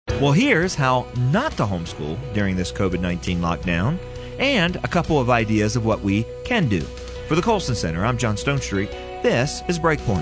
Well, here's how not to homeschool during this COVID-19 lockdown, and a couple of ideas of what we can do. For the Colson Center, I'm John Stonestreet. This is Breakpoint.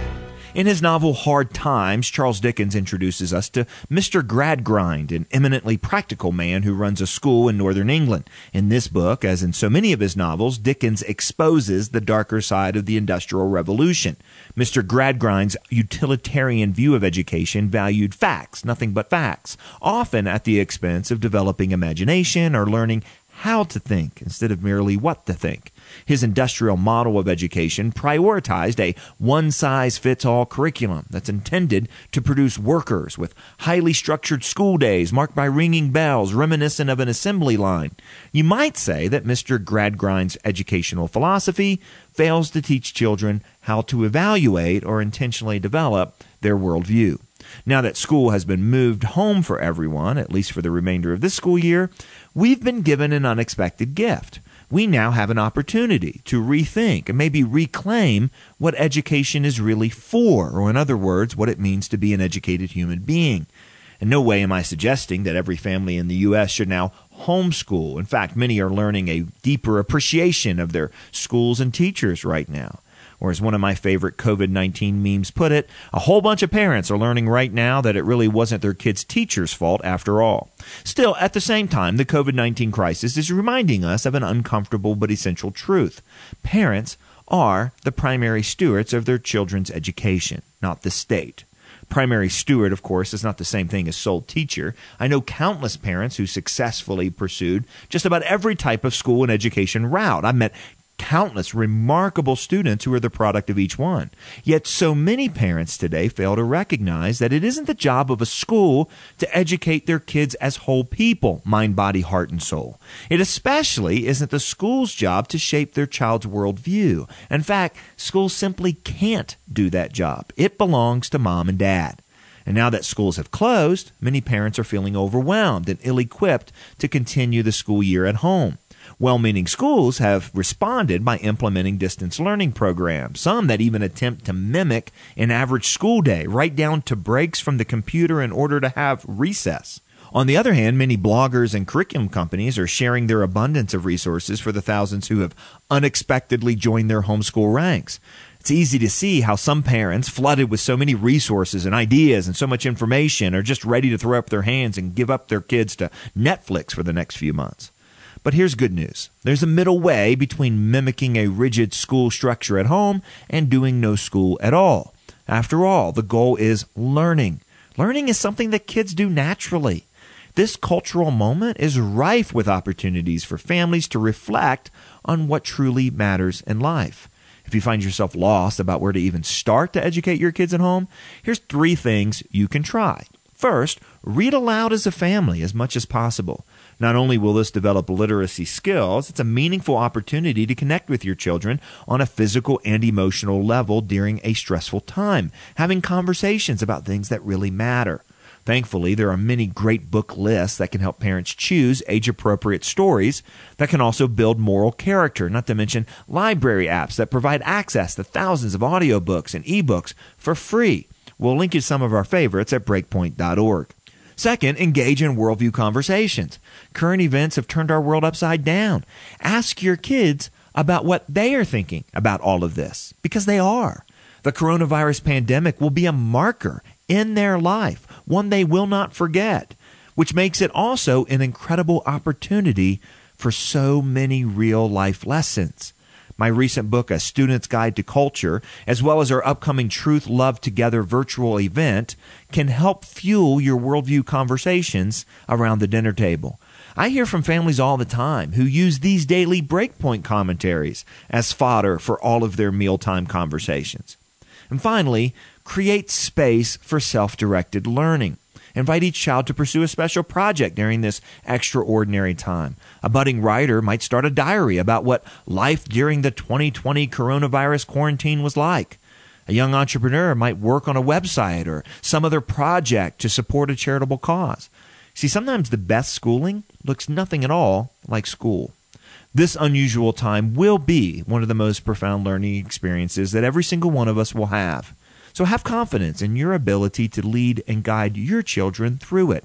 In his novel Hard Times, Charles Dickens introduces us to Mr. Gradgrind, an eminently practical man who runs a school in northern England. In this book, as in so many of his novels, Dickens exposes the darker side of the Industrial Revolution. Mr. Gradgrind's utilitarian view of education valued facts, nothing but facts, often at the expense of developing imagination or learning how to think instead of merely what to think. His industrial model of education prioritized a one-size-fits-all curriculum that's intended to produce workers with highly structured school days marked by ringing bells reminiscent of an assembly line. You might say that Mr. Gradgrind's educational philosophy fails to teach children how to evaluate or intentionally develop their worldview. Now that school has been moved home for everyone, at least for the remainder of this school year, we've been given an unexpected gift. We now have an opportunity to rethink and maybe reclaim what education is really for, or in other words, what it means to be an educated human being. In no way am I suggesting that every family in the U.S. should now homeschool. In fact, many are learning a deeper appreciation of their schools and teachers right now. Or as one of my favorite COVID-19 memes put it, a whole bunch of parents are learning right now that it really wasn't their kids' teachers' fault after all. Still, at the same time, the COVID-19 crisis is reminding us of an uncomfortable but essential truth. Parents are the primary stewards of their children's education, not the state. Primary steward, of course, is not the same thing as sole teacher. I know countless parents who successfully pursued just about every type of school and education route. I've met countless remarkable students who are the product of each one. Yet so many parents today fail to recognize that it isn't the job of a school to educate their kids as whole people, mind, body, heart, and soul. It especially isn't the school's job to shape their child's worldview. In fact, schools simply can't do that job. It belongs to mom and dad. And now that schools have closed, many parents are feeling overwhelmed and ill-equipped to continue the school year at home. Well-meaning schools have responded by implementing distance learning programs, some that even attempt to mimic an average school day, right down to breaks from the computer in order to have recess. On the other hand, many bloggers and curriculum companies are sharing their abundance of resources for the thousands who have unexpectedly joined their homeschool ranks. It's easy to see how some parents, flooded with so many resources and ideas and so much information, are just ready to throw up their hands and give up their kids to Netflix for the next few months. But here's good news. There's a middle way between mimicking a rigid school structure at home and doing no school at all. After all, the goal is learning. Learning is something that kids do naturally. This cultural moment is rife with opportunities for families to reflect on what truly matters in life. If you find yourself lost about where to even start to educate your kids at home, here's 3 things you can try. First, read aloud as a family as much as possible. Not only will this develop literacy skills, it's a meaningful opportunity to connect with your children on a physical and emotional level during a stressful time, having conversations about things that really matter. Thankfully, there are many great book lists that can help parents choose age-appropriate stories that can also build moral character, not to mention library apps that provide access to thousands of audiobooks and ebooks for free. We'll link you to some of our favorites at breakpoint.org. Second, engage in worldview conversations. Current events have turned our world upside down. Ask your kids about what they are thinking about all of this, because they are. The coronavirus pandemic will be a marker in their life, one they will not forget, which makes it also an incredible opportunity for so many real-life lessons. My recent book, A Student's Guide to Culture, as well as our upcoming Truth, Love Together virtual event, can help fuel your worldview conversations around the dinner table. I hear from families all the time who use these daily breakpoint commentaries as fodder for all of their mealtime conversations. And finally, create space for self-directed learning. Invite each child to pursue a special project during this extraordinary time. A budding writer might start a diary about what life during the 2020 coronavirus quarantine was like. A young entrepreneur might work on a website or some other project to support a charitable cause. See, sometimes the best schooling looks nothing at all like school. This unusual time will be one of the most profound learning experiences that every single one of us will have. So have confidence in your ability to lead and guide your children through it.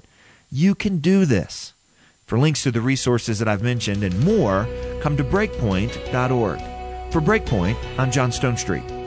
You can do this. For links to the resources that I've mentioned and more, come to breakpoint.org. For Breakpoint, I'm John Stonestreet.